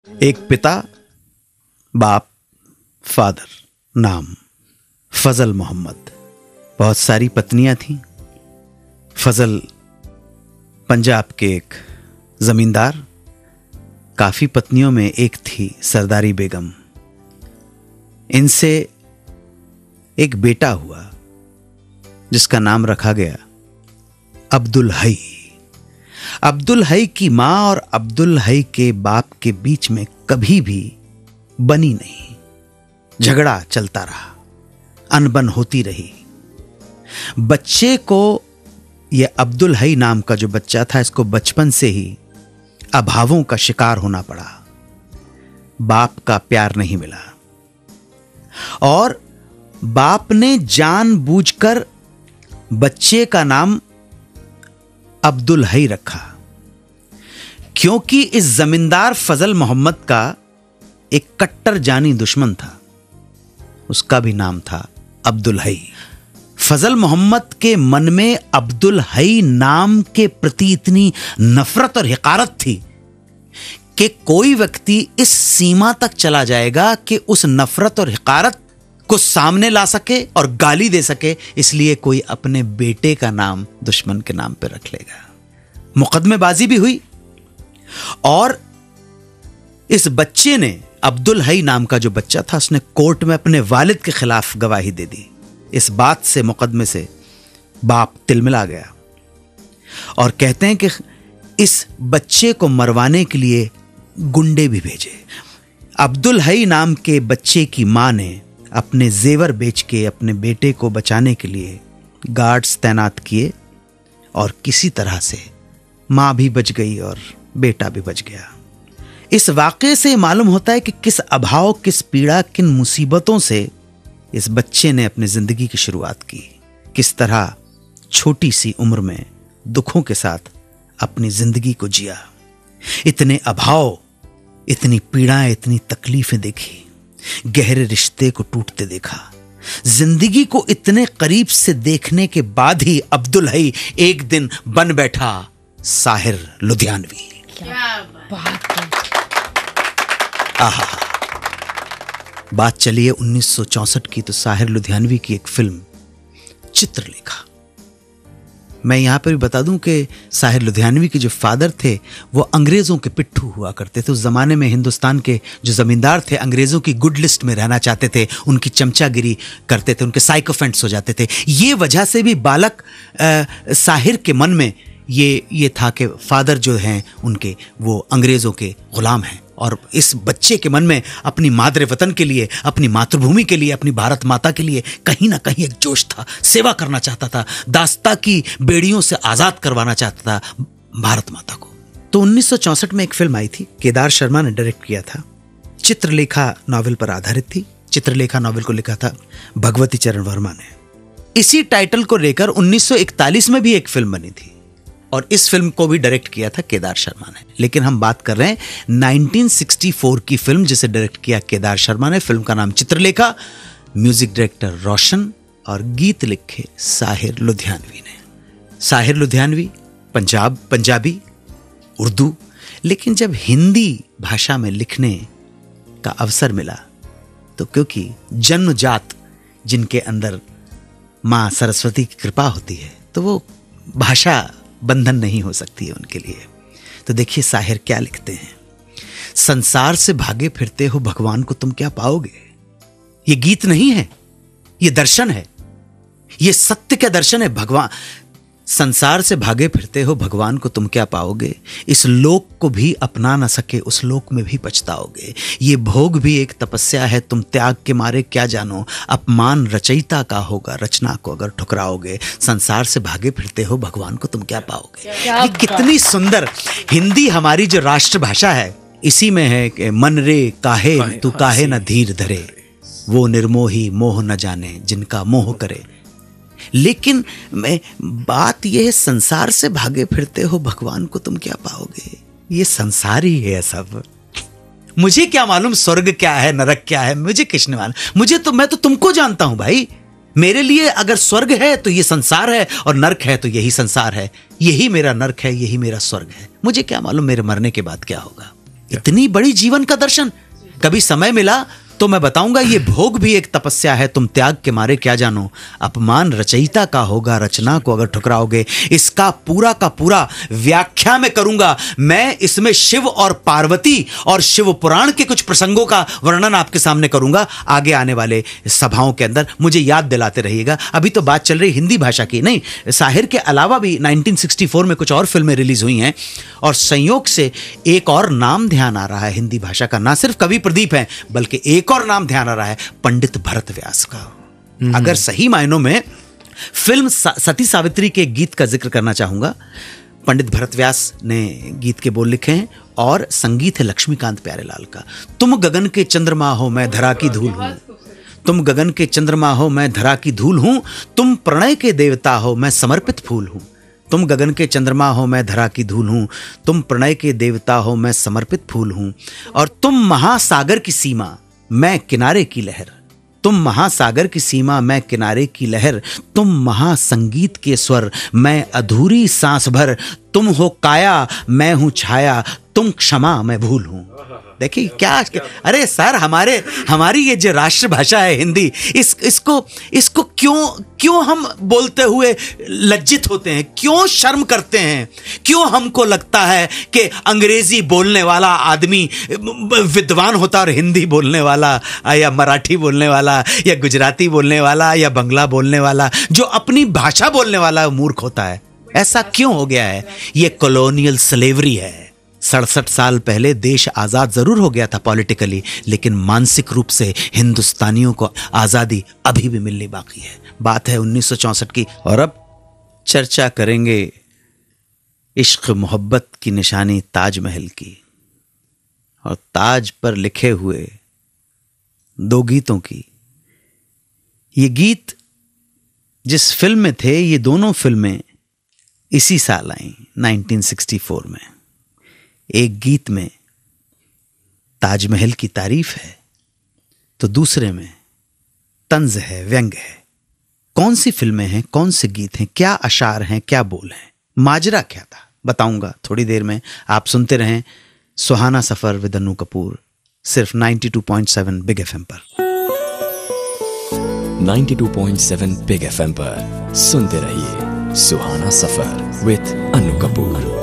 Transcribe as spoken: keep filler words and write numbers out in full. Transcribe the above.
एक पिता, बाप, फादर, नाम फजल मोहम्मद। बहुत सारी पत्नियां थीं। फजल पंजाब के एक जमींदार, काफी पत्नियों में एक थी सरदारी बेगम। इनसे एक बेटा हुआ जिसका नाम रखा गया अब्दुल हई। अब्दुल हई की मां और अब्दुल हई के बाप के बीच में कभी भी बनी नहीं, झगड़ा चलता रहा, अनबन होती रही। बच्चे को, यह अब्दुल हई नाम का जो बच्चा था, इसको बचपन से ही अभावों का शिकार होना पड़ा। बाप का प्यार नहीं मिला और बाप ने जानबूझकर बच्चे का नाम अब्दुल हई रखा, क्योंकि इस जमींदार फजल मोहम्मद का एक कट्टर जानी दुश्मन था, उसका भी नाम था अब्दुल हई। फजल मोहम्मद के मन में अब्दुल हई नाम के प्रति इतनी नफरत और हिकारत थी कि कोई व्यक्ति इस सीमा तक चला जाएगा कि उस नफरत और हिकारत को सामने ला सके और गाली दे सके, इसलिए कोई अपने बेटे का नाम दुश्मन के नाम पर रख लेगा। मुकदमेबाजी भी हुई और इस बच्चे ने, अब्दुल हई नाम का जो बच्चा था, उसने कोर्ट में अपने वालिद के खिलाफ गवाही दे दी। इस बात से, मुकदमे से बाप तिलमिला गया और कहते हैं कि इस बच्चे को मरवाने के लिए गुंडे भी भेजे। अब्दुल हई नाम के बच्चे की मां ने अपने जेवर बेच के अपने बेटे को बचाने के लिए गार्ड्स तैनात किए और किसी तरह से मां भी बच गई और बेटा भी बच गया। इस वाक़े से मालूम होता है कि किस अभाव, किस पीड़ा, किन मुसीबतों से इस बच्चे ने अपनी जिंदगी की शुरुआत की। किस तरह छोटी सी उम्र में दुखों के साथ अपनी जिंदगी को जिया। इतने अभाव, इतनी पीड़ाएं, इतनी तकलीफें देखी, गहरे रिश्ते को टूटते देखा। जिंदगी को इतने करीब से देखने के बाद ही अब्दुल हई एक दिन बन बैठा साहिर लुधियानवी। क्या बात है। आहा, बात चलिए उन्नीस सौ चौसठ की, तो साहिर लुधियानवी की एक फिल्म चित्रलेखा। मैं यहां पर भी बता दूं कि साहिर लुधियानवी के जो फादर थे वो अंग्रेजों के पिट्ठू हुआ करते थे। उस जमाने में हिंदुस्तान के जो जमींदार थे अंग्रेजों की गुड लिस्ट में रहना चाहते थे, उनकी चमचागिरी करते थे, उनके साइकोफेंट्स हो जाते थे। ये वजह से भी बालक आ, साहिर के मन में ये ये था कि फादर जो हैं उनके वो अंग्रेजों के गुलाम हैं, और इस बच्चे के मन में अपनी मादरे वतन के लिए, अपनी मातृभूमि के लिए, अपनी भारत माता के लिए कहीं ना कहीं एक जोश था। सेवा करना चाहता था, दास्ता की बेड़ियों से आजाद करवाना चाहता था भारत माता को। तो उन्नीस सौ चौसठ में एक फिल्म आई थी, केदार शर्मा ने डायरेक्ट किया था। चित्रलेखा नॉवेल पर आधारित थी। चित्रलेखा नॉवेल को लिखा था भगवती चरण वर्मा ने। इसी टाइटल को लेकर उन्नीस सौ इकतालीस में भी एक फिल्म बनी थी और इस फिल्म को भी डायरेक्ट किया था केदार शर्मा ने। लेकिन हम बात कर रहे हैं उन्नीस सौ चौंसठ की फिल्म जिसे डायरेक्ट किया केदार शर्मा ने। फिल्म का नाम चित्रलेखा, म्यूजिक डायरेक्टर रोशन और गीत लिखे साहिर लुधियानवी ने। साहिर लुधियानवी पंजाब, पंजाबी, उर्दू, लेकिन जब हिंदी भाषा में लिखने का अवसर मिला तो क्योंकि जन्मजात जिनके अंदर मां सरस्वती की कृपा होती है तो वो भाषा बंधन नहीं हो सकती है उनके लिए। तो देखिए साहिर क्या लिखते हैं। संसार से भागे फिरते हो भगवान को तुम क्या पाओगे। ये गीत नहीं है, ये दर्शन है, ये सत्य का दर्शन है। भगवान, संसार से भागे फिरते हो भगवान को तुम क्या पाओगे। इस लोक को भी अपना न सके उस लोक में भी पछताओगे। ये भोग भी एक तपस्या है, तुम त्याग के मारे क्या जानो। अपमान रचयिता का होगा, रचना को अगर ठुकराओगे। संसार से भागे फिरते हो भगवान को तुम क्या पाओगे। ये कितनी सुंदर हिंदी, हमारी जो राष्ट्रभाषा है, इसी में है कि मन रे काहे तू काहे न धीर धरे, वो निर्मोही मोह न जाने जिनका मोह करे। लेकिन मैं बात यह है, संसार से भागे फिरते हो भगवान को तुम क्या पाओगे। ये संसार ही है सब। मुझे क्या मालूम स्वर्ग क्या है, नरक क्या है, मुझे किसने मालूम। मुझे तो, मैं तो तुमको जानता हूं भाई। मेरे लिए अगर स्वर्ग है तो ये संसार है और नरक है तो यही संसार है। यही मेरा नरक है, यही मेरा स्वर्ग है। मुझे क्या मालूम मेरे मरने के बाद क्या होगा। इतनी बड़ी जीवन का दर्शन। कभी समय मिला तो मैं बताऊंगा, ये भोग भी एक तपस्या है, तुम त्याग के मारे क्या जानो, अपमान रचयिता का होगा, रचना को अगर ठुकराओगे। इसका पूरा का पूरा व्याख्या में करूंगा। मैं इसमें शिव और पार्वती और शिव पुराण के कुछ प्रसंगों का वर्णन आपके सामने करूंगा आगे आने वाले सभाओं के अंदर। मुझे याद दिलाते रहिएगा। अभी तो बात चल रही हिंदी भाषा की, नहीं, साहिर के अलावा भी नाइनटीन सिक्सटी फोर में कुछ और फिल्में रिलीज हुई हैं, और संयोग से एक और नाम ध्यान आ रहा है हिंदी भाषा का। ना सिर्फ कवि प्रदीप हैं, बल्कि एक और नाम ध्यान आ रहा है, पंडित भरत व्यास का। अगर सही मायनों में फिल्म सती सावित्री के गीत का जिक्र करना चाहूंगा। पंडित भरत व्यास ने गीत के बोल लिखे हैं और संगीत है लक्ष्मीकांत प्यारेलाल का। तुम गगन के चंद्रमा हो मैं धरा की धूल हूं, तुम गगन के चंद्रमा हो मैं धरा की धूल हूं, तुम प्रणय के देवता हो मैं समर्पित फूल हूं। तुम गगन के चंद्रमा हो मैं धरा की धूल हूं, तुम प्रणय के देवता हो मैं समर्पित फूल हूं, और तुम महासागर की सीमा मैं किनारे की लहर। तुम महासागर की सीमा मैं किनारे की लहर, तुम महासंगीत के स्वर मैं अधूरी सांस भर, तुम हो काया मैं हूं छाया, तुम क्षमा मैं भूल हूं। देखिए क्या, अरे सर, हमारे हमारी ये जो राष्ट्रभाषा है हिंदी, इस इसको इसको क्यों क्यों हम बोलते हुए लज्जित होते हैं, क्यों शर्म करते हैं, क्यों हमको लगता है कि अंग्रेजी बोलने वाला आदमी विद्वान होता और हिंदी बोलने वाला या मराठी बोलने वाला या गुजराती बोलने वाला या बंगला बोलने वाला, जो अपनी भाषा बोलने वाला, मूर्ख होता है। ऐसा क्यों हो गया है? ये कॉलोनियल स्लेवरी है। सड़सठ साल पहले देश आजाद जरूर हो गया था पॉलिटिकली, लेकिन मानसिक रूप से हिंदुस्तानियों को आजादी अभी भी मिलनी बाकी है। बात है उन्नीस सौ चौसठ की। और अब चर्चा करेंगे इश्क मोहब्बत की निशानी ताजमहल की, और ताज पर लिखे हुए दो गीतों की। ये गीत जिस फिल्म में थे, ये दोनों फिल्में इसी साल आई नाइनटीन सिक्सटी फोर में। एक गीत में ताजमहल की तारीफ है, तो दूसरे में तंज है, व्यंग है। कौन सी फिल्में हैं, कौन से गीत हैं, क्या अशार हैं, क्या बोल हैं, माजरा क्या था, बताऊंगा थोड़ी देर में। आप सुनते रहें सुहाना सफर विद अन्नू कपूर, सिर्फ ninety two point seven Big FM पर। Ninety two point seven Big FM पर सुनते रहिए सुहाना सफर विद अन्नू कपूर।